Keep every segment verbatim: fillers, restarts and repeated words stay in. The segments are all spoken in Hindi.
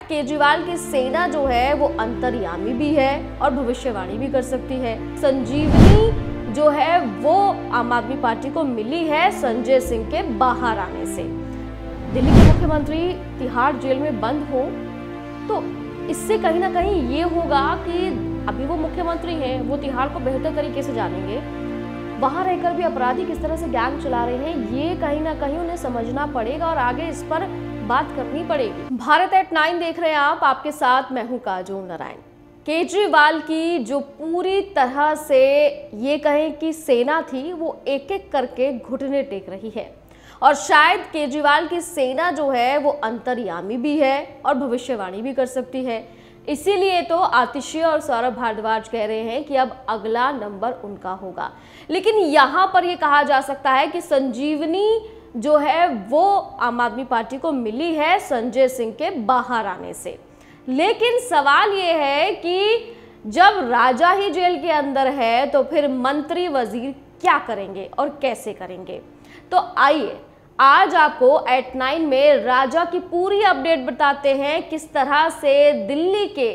केजरीवाल की सेना जो है वो अंतर्यामी भी है और भविष्यवाणी भी कर सकती है। संजीवनी जो है वो आम आदमी पार्टी को मिली है संजय सिंह के बाहर आने से। दिल्ली के मुख्यमंत्री तिहाड़ जेल में बंद हो तो इससे कहीं ना कहीं ये होगा कि अभी वो मुख्यमंत्री हैं, वो तिहाड़ को बेहतर तरीके से जानेंगे। वहां रहकर भी अपराधी किस तरह से गैंग चला रहे हैं ये कहीं ना कहीं उन्हें समझना पड़ेगा और आगे इस पर बात करनी पड़ेगी। भारत एट नाइन देख रहे हैं आप, आपके साथ मैं हूं काजोल नारायण। केजरीवाल की जो पूरी तरह से ये कहें कि सेना थी वो एक एक करके घुटने टेक रही है और शायद केजरीवाल की सेना जो है वो अंतर्यामी भी है और भविष्यवाणी भी कर सकती है। इसीलिए तो आतिशी और सौरभ भारद्वाज कह रहे हैं कि अब अगला नंबर उनका होगा। लेकिन यहाँ पर यह कहा जा सकता है कि संजीवनी जो है वो आम आदमी पार्टी को मिली है संजय सिंह के बाहर आने से। लेकिन सवाल ये है कि जब राजा ही जेल के अंदर है तो फिर मंत्री वजीर क्या करेंगे और कैसे करेंगे। तो आइए आज आपको एट नाइन में राजा की पूरी अपडेट बताते हैं, किस तरह से दिल्ली के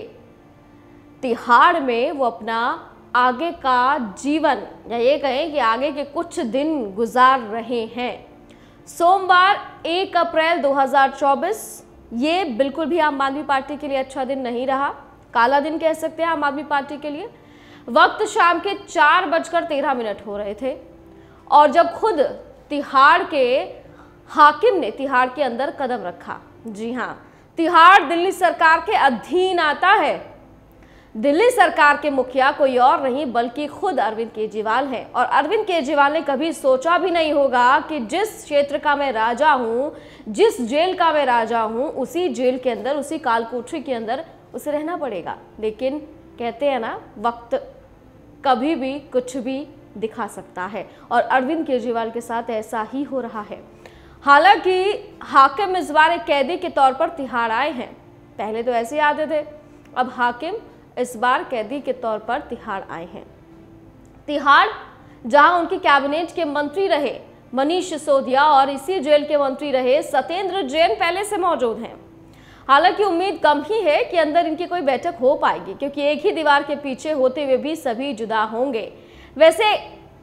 तिहाड़ में वो अपना आगे का जीवन या ये कहें कि आगे के कुछ दिन गुजार रहे हैं। सोमवार एक अप्रैल दो हज़ार चौबीस, ये बिल्कुल भी आम आदमी पार्टी के लिए अच्छा दिन नहीं रहा, काला दिन कह सकते हैं आम आदमी पार्टी के लिए। वक्त शाम के चार बजकर तेरह मिनट हो रहे थे और जब खुद तिहाड़ के हाकिम ने तिहाड़ के अंदर कदम रखा, जी हाँ, तिहाड़ दिल्ली सरकार के अधीन आता है। दिल्ली सरकार के मुखिया कोई और नहीं बल्कि खुद अरविंद केजरीवाल हैं और अरविंद केजरीवाल ने कभी सोचा भी नहीं होगा कि जिस क्षेत्र का मैं राजा हूं, जिस जेल का मैं राजा हूं, उसी जेल के अंदर, उसी कालकोठरी के अंदर उसे रहना पड़ेगा। लेकिन कहते हैं ना, वक्त कभी भी कुछ भी दिखा सकता है और अरविंद केजरीवाल के साथ ऐसा ही हो रहा है। हालांकि हाकिम इस बार एक कैदी के तौर पर तिहाड़ आए हैं। पहले तो ऐसे ही आते थे, अब हाकिम इस बार कैदी के तौर पर तिहाड़ आए हैं। तिहाड़ जहां उनकी कैबिनेट के मंत्री रहे मनीष सिसोदिया और इसी जेल के मंत्री रहे सत्येंद्र जैन पहले से मौजूद हैं। हालांकि उम्मीद कम ही है कि अंदर इनकी कोई बैठक हो पाएगी, क्योंकि एक ही दीवार के पीछे होते हुए भी सभी जुदा होंगे। वैसे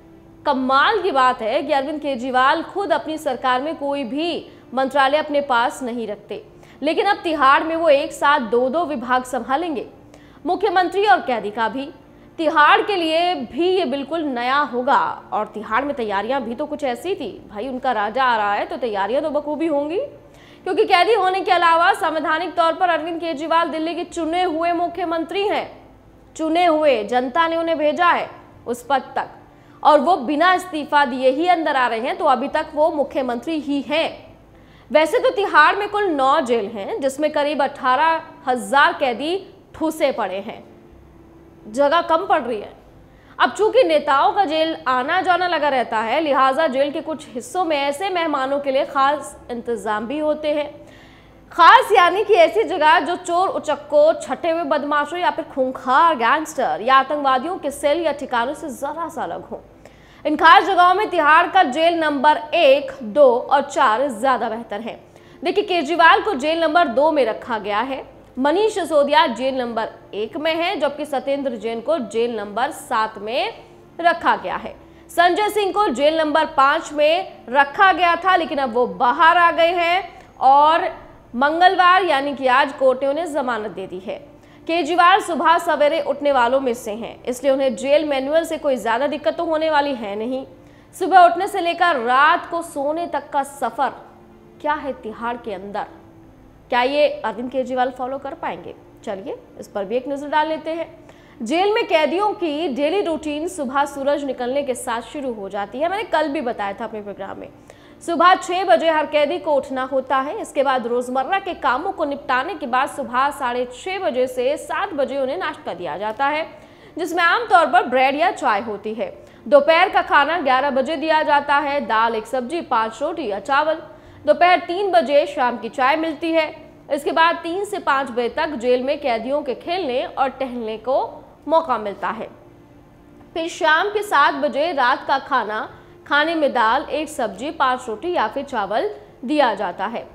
कमाल की बात है कि अरविंद केजरीवाल खुद अपनी सरकार में कोई भी मंत्रालय अपने पास नहीं रखते, लेकिन अब तिहाड़ में वो एक साथ दो दो विभाग संभालेंगे, मुख्यमंत्री और कैदी का भी। तिहाड़ के लिए भी ये बिल्कुल नया होगा और तिहाड़ में तैयारियां भी तो कुछ ऐसी थी, भाई उनका राजा आ रहा है तो तैयारियां तो बखूबी होंगी, क्योंकि कैदी होने के अलावा संवैधानिक तौर पर अरविंद केजरीवाल दिल्ली के चुने हुए मुख्यमंत्री हैं। चुने हुए, जनता ने उन्हें भेजा है उस पद तक और वो बिना इस्तीफा दिए ही अंदर आ रहे हैं, तो अभी तक वो मुख्यमंत्री ही हैं। वैसे तो तिहाड़ में कुल नौ जेल हैं, जिसमें करीब अठारह हजार कैदी ठूसे पड़े हैं, जगह कम पड़ रही है। अब चूंकि नेताओं का जेल आना जाना लगा रहता है, लिहाजा जेल के कुछ हिस्सों में ऐसे मेहमानों के लिए खास इंतजाम भी होते हैं। खास यानी कि ऐसी जगह जो चोर उचक्कों, छठे हुए बदमाशों या फिर खूंखार गैंगस्टर या आतंकवादियों के सेल या ठिकानों से जरा सा अलग हो। इन खास जगहों में तिहाड़ का जेल नंबर एक, दो और चार ज्यादा बेहतर है। देखिए, केजरीवाल को जेल नंबर दो में रखा गया है, मनीष सिसोदिया जेल नंबर एक में है, जबकि सत्येंद्र जैन को जेल नंबर सात में रखा गया है। संजय सिंह को जेल नंबर पांच में रखा गया था, लेकिन अब वो बाहर आ गए हैं और मंगलवार यानी कि आज कोर्ट ने उन्हें जमानत दे दी है। केजरीवाल सुबह सवेरे उठने वालों में से हैं, इसलिए उन्हें जेल मैनुअल से कोई ज्यादा दिक्कत तो होने वाली है नहीं। सुबह उठने से लेकर रात को सोने तक का सफर क्या है तिहाड़ के अंदर, क्या ये अरविंद केजरीवाल फॉलो कर पाएंगे? चलिए इस पर भी एक नजर डाल लेते हैं। जेल में कैदियों की डेली रूटीन सुबह सूरज निकलने के साथ शुरू हो जाती है। मैंने कल भी बताया था अपने प्रोग्राम में, सुबह छह बजे हर कैदी को उठना होता है। इसके बाद रोजमर्रा के कामों को निपटाने के बाद सुबह साढ़े छह बजे से सात बजे उन्हें नाश्ता दिया जाता है, जिसमें आमतौर पर ब्रेड या चाय होती है। दोपहर का खाना ग्यारह बजे दिया जाता है, दाल, एक सब्जी, पांच रोटी या चावल। दोपहर तीन बजे शाम की चाय मिलती है। इसके बाद तीन से पाँच बजे तक जेल में कैदियों के खेलने और टहलने को मौका मिलता है। फिर शाम के सात बजे रात का खाना, खाने में दाल, एक सब्जी, पांच रोटी या फिर चावल दिया जाता है।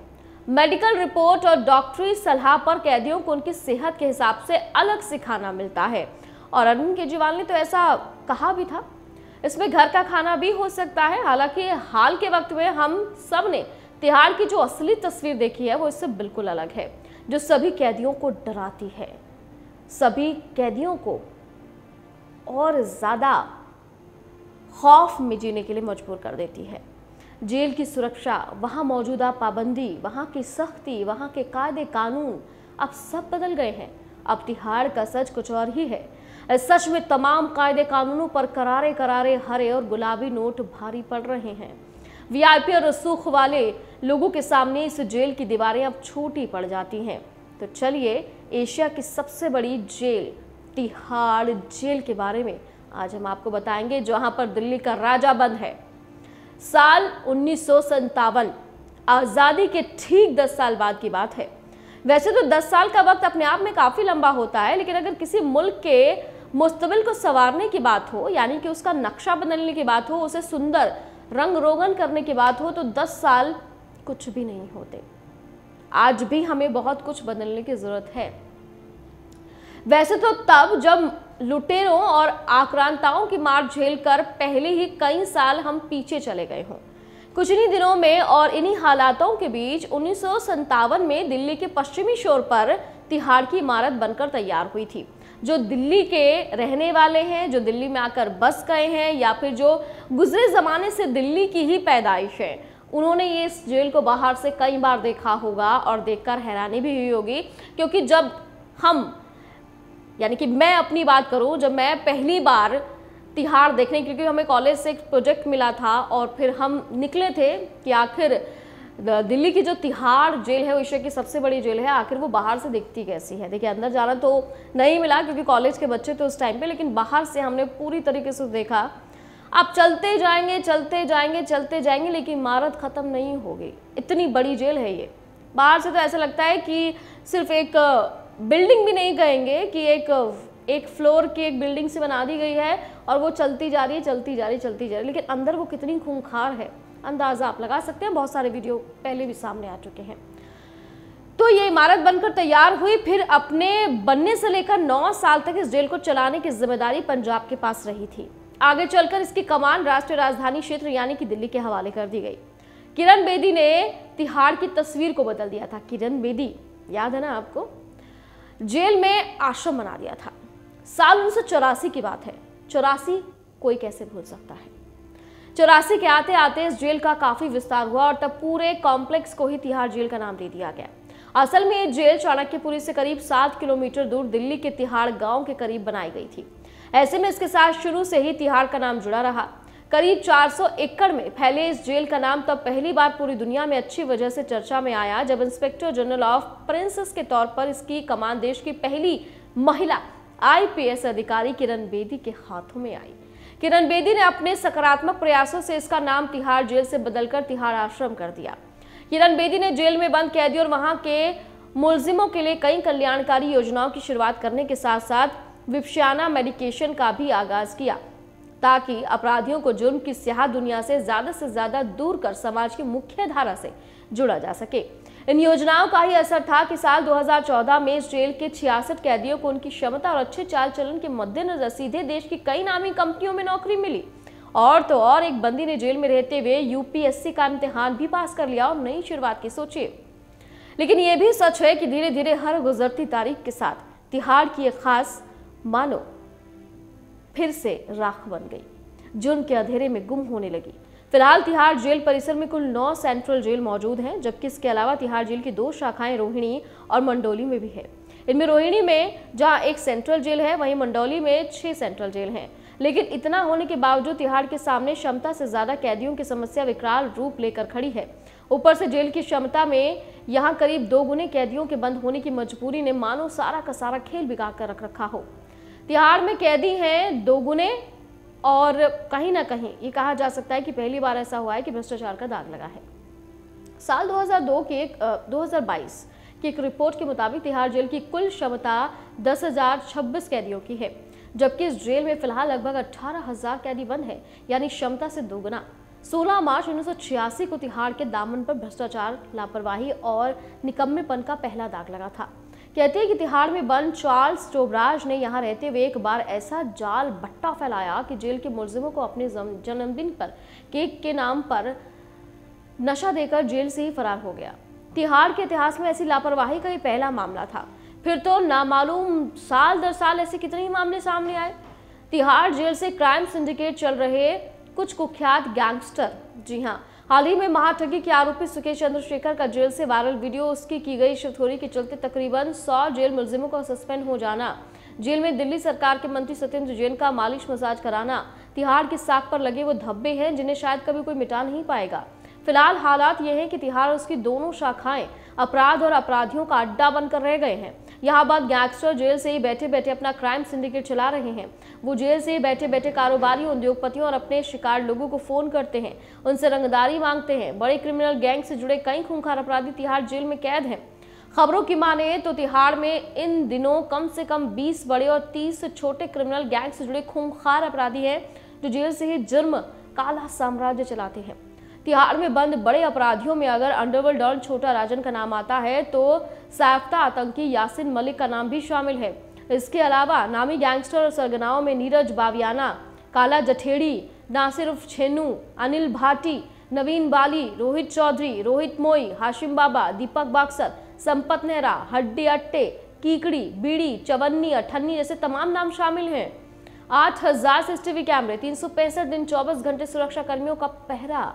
मेडिकल रिपोर्ट और डॉक्टरी सलाह पर कैदियों को उनकी सेहत के हिसाब से अलग से खाना मिलता है। और अरविंद केजरीवाल ने तो ऐसा कहा भी था, इसमें घर का खाना भी हो सकता है। हालांकि हाल के वक्त में हम सब ने तिहाड़ की जो असली तस्वीर देखी है वो इससे बिल्कुल अलग है, जो सभी कैदियों को डराती है, सभी कैदियों को और ज़्यादा खौफ में जीने के लिए मजबूर कर देती है। जेल की सुरक्षा, वहाँ मौजूदा पाबंदी, वहाँ की सख्ती, वहाँ के कायदे कानून अब सब बदल गए हैं। अब तिहाड़ का सच कुछ और ही है। इस सच में तमाम कायदे कानूनों पर करारे करारे हरे और गुलाबी नोट भारी पड़ रहे हैं। वीआईपी और रसूख वाले लोगों के सामने इस जेल की दीवारें अब छोटी पड़ जाती हैं। तो चलिए एशिया की सबसे बड़ी जेल तिहाड़ जेल के बारे में आज हम आपको बताएंगे, जहां पर दिल्ली का राजा बंद है। साल उन्नीस सौ संतावन, आज़ादी के ठीक दस साल बाद की बात है। वैसे तो दस साल का वक्त अपने आप में काफ़ी लंबा होता है, लेकिन अगर किसी मुल्क के मुस्तकबिल को संवारने की बात हो, यानी कि उसका नक्शा बदलने की बात हो, उसे सुंदर रंग रोगन करने की बात हो, तो दस साल कुछ भी नहीं होते। आज भी हमें बहुत कुछ बदलने की ज़रूरत है। वैसे तो तब जब लुटेरों और आक्रांताओं की मार झेल कर पहले ही कई साल हम पीछे चले गए हों। कुछ इन्हीं दिनों में और इन्हीं हालातों के बीच उन्नीस सौ संतावन में दिल्ली के पश्चिमी शोर पर तिहाड़ की इमारत बनकर तैयार हुई थी। जो दिल्ली के रहने वाले हैं, जो दिल्ली में आकर बस गए हैं, या फिर जो गुजरे ज़माने से दिल्ली की ही पैदाइश है, उन्होंने ये इस जेल को बाहर से कई बार देखा होगा और देखकर हैरानी भी हुई होगी। क्योंकि जब हम, यानी कि मैं अपनी बात करूं, जब मैं पहली बार तिहाड़ देखने, क्योंकि हमें कॉलेज से एक प्रोजेक्ट मिला था और फिर हम निकले थे कि आखिर दिल्ली की जो तिहाड़ जेल है वो एशिया की सबसे बड़ी जेल है, आखिर वो बाहर से दिखती कैसी है। देखिए अंदर जाना तो नहीं मिला क्योंकि कॉलेज के बच्चे थे उस टाइम पे, लेकिन बाहर से हमने पूरी तरीके से देखा। आप चलते जाएंगे चलते जाएंगे चलते जाएंगे लेकिन इमारत ख़त्म नहीं होगी। इतनी बड़ी जेल है ये। बाहर से तो ऐसा लगता है कि सिर्फ एक बिल्डिंग भी नहीं कहेंगे, कि एक एक फ्लोर की एक बिल्डिंग से बना दी गई है और वो चलती जा रही है चलती जा रही है चलती जा रही है, लेकिन अंदर वो कितनी खूंखार है अंदाज़ा आप लगा सकते हैं। बहुत सारे वीडियो पहले भी सामने आ चुके हैं। तो ये इमारत बनकर तैयार हुई, फिर अपने बनने से लेकर नौ साल तक इस जेल को चलाने की जिम्मेदारी पंजाब के पास रही थी। आगे चलकर इसकी कमान राष्ट्रीय राजधानी क्षेत्र यानी कि दिल्ली के हवाले कर दी गई। किरण बेदी ने तिहाड़ की तस्वीर को बदल दिया था। किरण बेदी, याद है ना आपको? जेल में आश्रम बना दिया था। साल उन्नीस सौ चौरासी की बात है। चौरासी कोई कैसे भूल सकता है। चौरासी के आते आते इस जेल का काफी विस्तार हुआ और तब पूरे कॉम्प्लेक्स को ही तिहाड़ जेल का नाम दे दिया गया। असल में ये जेल चाणक्यपुरी से करीब सात किलोमीटर दूर दिल्ली के तिहाड़ गांव के करीब बनाई गई थी। ऐसे में इसके साथ शुरू से ही तिहाड़ का नाम जुड़ा रहा। करीब चार सौ एकड़ में फैले इस जेल का नाम तब पहली बार पूरी दुनिया में अच्छी वजह से चर्चा में आया जब इंस्पेक्टर जनरल ऑफ प्रिंसेस के तौर पर इसकी कमान देश की पहली महिला आईपीएस अधिकारी किरण बेदी के हाथों में आई। किरण बेदी ने अपने सकारात्मक प्रयासों से इसका नाम तिहाड़ जेल से बदलकर तिहाड़ आश्रम कर दिया। किरण बेदी ने जेल में बंद कैदियों और वहां के मुलजिमों के लिए कई कल्याणकारी योजनाओं की शुरुआत करने के साथ साथ विपश्यना मेडिकेशन का भी आगाज किया, ताकि अपराधियों को जुर्म की स्याह दुनिया से ज्यादा से ज्यादा दूर कर समाज की मुख्य धारा से जुड़ा जा सके। इन योजनाओं का ही असर था कि साल दो हज़ार चौदह में इस जेल के छियासठ कैदियों को उनकी क्षमता और अच्छे चाल चलन के मद्देनजर सीधे देश की कई नामी कंपनियों में नौकरी मिली। और तो और एक बंदी ने जेल में रहते हुए यूपीएससी का इम्तिहान भी पास कर लिया और नई शुरुआत की सोचिए। लेकिन यह भी सच है कि धीरे धीरे हर गुजरती तारीख के साथ तिहाड़ की एक खास मानो फिर से राख बन गई, जुर्म के अंधेरे में गुम होने लगी। फिलहाल तिहाड़ जेल परिसर में कुल नौ सेंट्रल जेल मौजूद हैं, जबकि इसके अलावा तिहाड़ जेल की दो शाखाएं रोहिणी और मंडोली में भी है। इनमें रोहिणी में जहां एक सेंट्रल जेल है, वहीं मंडोली में छह सेंट्रल जेल हैं। लेकिन इतना होने के बावजूद तिहाड़ के सामने क्षमता से ज्यादा कैदियों की समस्या विकराल रूप लेकर खड़ी है। ऊपर से जेल की क्षमता में यहाँ करीब दो गुने कैदियों के बंद होने की मजबूरी ने मानो सारा का सारा खेल बिगाड़ कर रख रखा हो। तिहाड़ में कैदी हैं दो गुने, और कहीं ना कहीं ये कहा जा सकता है कि पहली बार ऐसा हुआ है कि भ्रष्टाचार का दाग लगा है। साल दो हज़ार दो के एक दो हज़ार बाईस की एक रिपोर्ट के मुताबिक तिहाड़ जेल की कुल क्षमता दस हजार छब्बीस कैदियों की है, जबकि इस जेल में फिलहाल लगभग अठारह हजार कैदी बंद है, यानी क्षमता से दोगुना। सोलह मार्च उन्नीस सौ छियासी को तिहाड़ के दामन पर भ्रष्टाचार, लापरवाही और निकम्मेपन का पहला दाग लगा था। कहते हैं कि तिहाड़ में बंद चार्ल्स टोबराज ने यहाँ रहते हुए एक बार ऐसा जाल बट्टा फैलाया कि जेल के मुलजिमों को अपने जन्मदिन पर केक के नाम पर नशा देकर जेल से ही फरार हो गया। तिहाड़ के इतिहास में ऐसी लापरवाही का ये पहला मामला था। फिर तो नामालूम साल दर साल ऐसे कितने ही मामले सामने आए। तिहाड़ जेल से क्राइम सिंडिकेट चल रहे कुछ कुख्यात गैंगस्टर, जी हाँ, हाल ही में महाठगी के आरोपी सुकेश चंद्रशेखर का जेल से वायरल वीडियो, उसकी की गई शिवथोड़ी के चलते तकरीबन सौ जेल मुलजिमों का सस्पेंड हो जाना, जेल में दिल्ली सरकार के मंत्री सत्येंद्र जैन का मालिश मसाज कराना, तिहाड़ की साख पर लगे वो धब्बे हैं जिन्हें शायद कभी कोई मिटा नहीं पाएगा। फिलहाल हालात ये हैं कि तिहाड़ और उसकी दोनों शाखाएं अपराध और अपराधियों का अड्डा बनकर रह गए हैं। यहाँ बात गैंगस्टर जेल से ही बैठे बैठे अपना क्राइम सिंडिकेट चला रहे हैं। वो जेल से ही बैठे बैठे कारोबारियों, उद्योगपतियों और अपने शिकार लोगों को फोन करते हैं, उनसे रंगदारी मांगते हैं। बड़े क्रिमिनल गैंग से जुड़े कई खूंखार अपराधी तिहाड़ जेल में कैद हैं। खबरों की माने तो तिहाड़ में इन दिनों कम से कम बीस बड़े और तीस छोटे क्रिमिनल गैंग से जुड़े खूंखार अपराधी हैं जो जेल से ही जुर्म काला साम्राज्य चलाते हैं। तिहाड़ में बंद बड़े अपराधियों में अगर अंडरवर्ल्ड डॉन छोटा राजन का नाम आता है तो साफ्ता आतंकी यासिन मलिक का नाम भी शामिल है। इसके अलावा नामी गैंगस्टर और सरगनाओं में नीरज बावियाना, काला जठेड़ी, नासिर उर्फ छेनू, अनिल भाटी, नवीन बाली, रोहित चौधरी, रोहित मोई, हाशिम बाबा, दीपक बाक्सर, संपत नेहरा, हड्डी अट्टे, कीकड़ी, बीड़ी, चवन्नी, अठन्नी जैसे तमाम नाम शामिल हैं। आठ हजार सीसीटीवी कैमरे, तीन सौ पैंसठ दिन चौबीस घंटे सुरक्षा कर्मियों का पहरा।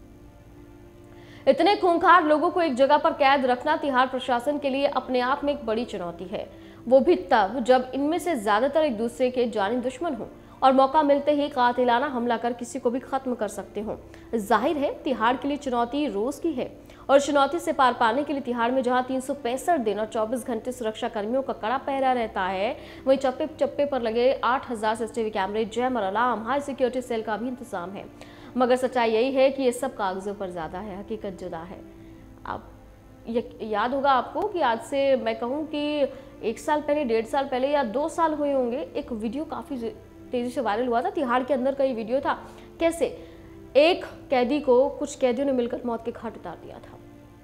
इतने खूंखार लोगों को एक जगह पर कैद रखना तिहाड़ प्रशासन के लिए अपने आप में एक बड़ी चुनौती है, वो भी तब जब इनमें से ज्यादातर एक दूसरे के जानी दुश्मन हों और मौका मिलते ही कातिलाना हमला कर किसी को भी खत्म कर सकते हों। जाहिर है तिहाड़ के लिए चुनौती रोज की है और चुनौती से पार पाने के लिए तिहाड़ में जहां तीन सौ पैंसठ दिन और चौबीस घंटे सुरक्षा कर्मियों का कड़ा पहरा रहता है, वहीं चप्पे चप्पे पर लगे आठ हजार CCTV cameras, jammer, alarm, high security cell का भी इंतजाम है। मगर सच्चाई यही है कि ये सब कागजों पर ज्यादा है, हकीकत जुदा है। आप याद होगा आपको कि आज से मैं कहूँ कि एक साल पहले, डेढ़ साल पहले या दो साल हुए होंगे, एक वीडियो काफी तेजी से वायरल हुआ था। तिहाड़ के अंदर का ये वीडियो था, कैसे एक कैदी को कुछ कैदियों ने मिलकर मौत के घाट उतार दिया था।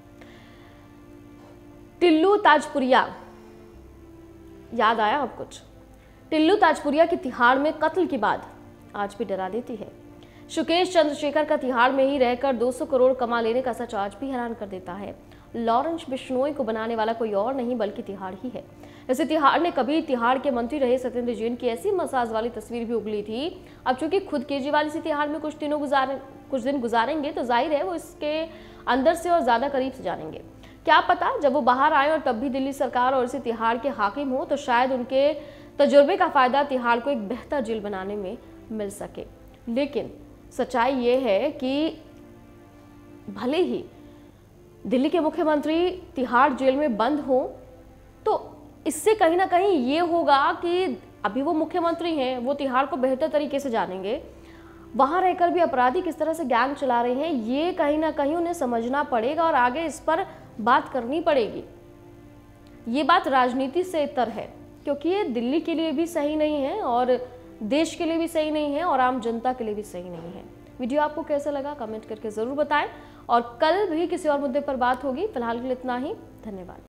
टिल्लू ताजपुरिया, याद आया अब कुछ? टिल्लू ताजपुरिया की तिहाड़ में कत्ल की बात आज भी डरा देती है। सुकेश चंद्रशेखर का तिहाड़ में ही रहकर दो सौ करोड़ कमा लेने का सच आज भी हैरान कर देता है। लॉरेंस बिश्नोई को बनाने वाला कोई और नहीं बल्कि तिहाड़ ही है। वैसे तिहाड़ ने कभी तिहाड़ के मंत्री रहे सत्येंद्र जैन की ऐसी मसाज वाली तस्वीर भी उगली थी। अब चूंकि खुद केजरीवाल इसी तिहाड़ में कुछ दिनों गुजारे कुछ दिन गुजारेंगे तो जाहिर है वो इसके अंदर से और ज्यादा करीब से जानेंगे। क्या पता जब वो बाहर आए और तब भी दिल्ली सरकार और इसी तिहाड़ के हाकिम हो तो शायद उनके तजुर्बे का फायदा तिहाड़ को एक बेहतर जेल बनाने में मिल सके। लेकिन सच्चाई ये है कि भले ही दिल्ली के मुख्यमंत्री तिहाड़ जेल में बंद हो तो इससे कहीं ना कहीं ये होगा कि अभी वो मुख्यमंत्री हैं, वो तिहाड़ को बेहतर तरीके से जानेंगे। वहां रहकर भी अपराधी किस तरह से गैंग चला रहे हैं ये कहीं ना कहीं उन्हें समझना पड़ेगा और आगे इस पर बात करनी पड़ेगी। ये बात राजनीति से इतर है क्योंकि ये दिल्ली के लिए भी सही नहीं है और देश के लिए भी सही नहीं है और आम जनता के लिए भी सही नहीं है। वीडियो आपको कैसा लगा कमेंट करके जरूर बताएं और कल भी किसी और मुद्दे पर बात होगी। फिलहाल के लिए इतना ही, धन्यवाद।